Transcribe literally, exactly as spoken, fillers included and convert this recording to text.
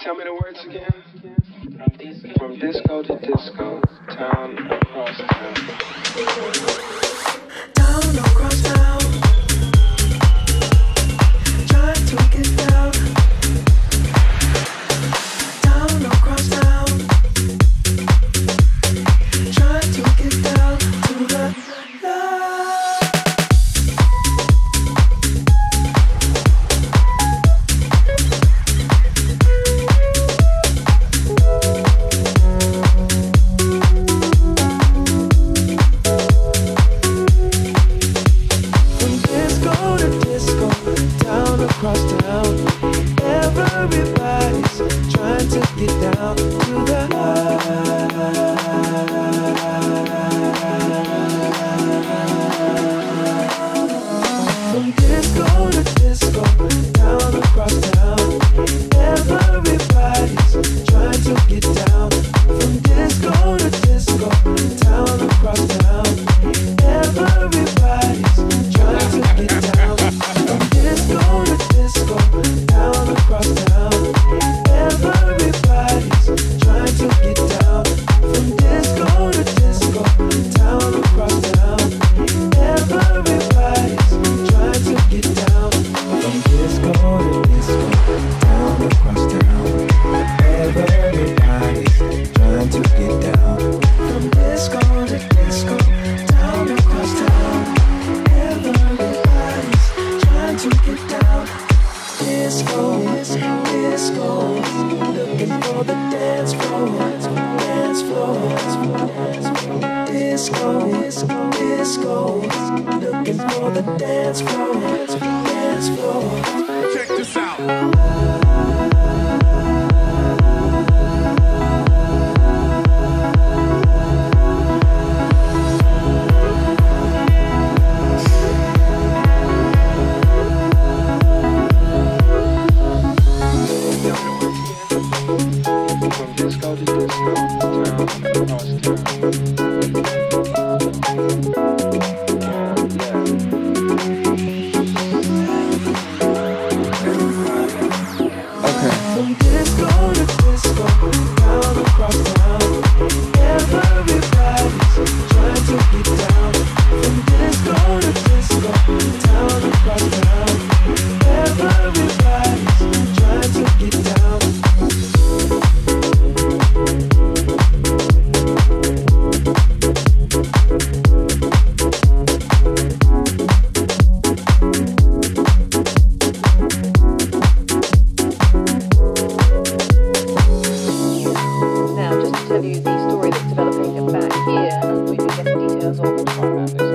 Tell me the words again. From disco to disco, town across town. Down across town. Try to get down. Down across town. Try to get down to the love. Tell you the story that's developing back here, and we've been getting details all the time around this.